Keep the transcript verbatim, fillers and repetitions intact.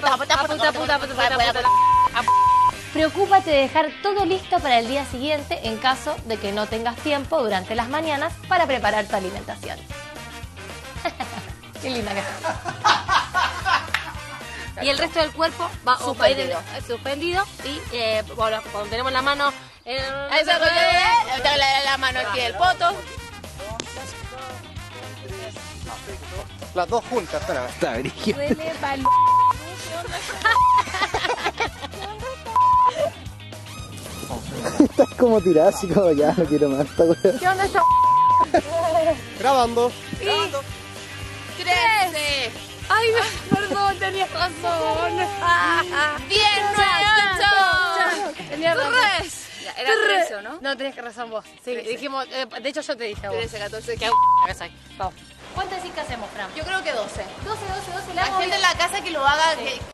Preocúpate de dejar todo listo para el día siguiente en caso de que no tengas tiempo durante las mañanas para preparar tu alimentación. Qué linda que es. Y el resto del cuerpo va suspendido, suspendido y eh, bueno, cuando tenemos la mano en Eso, la, la, la mano aquí del poto. Las dos juntas, espera. Está brígido. Duele palo. Estás como tirada así como ya, no quiero más esta wea. ¿Qué onda esta? Grabando. Y... Grabando. trece. Ay, perdón, tenías razón. diez, nueve, ocho. Tenías razón. Tres. Era trece, ¿no? No, tenías razón vos. Sí, trece. dijimos, eh, de hecho yo te dije a vos. trece, catorce, qué Vamos. ¿Cuánto decís que hacemos, Fran? Yo creo que doce. doce, doce, doce. La gente en la casa que lo haga, que,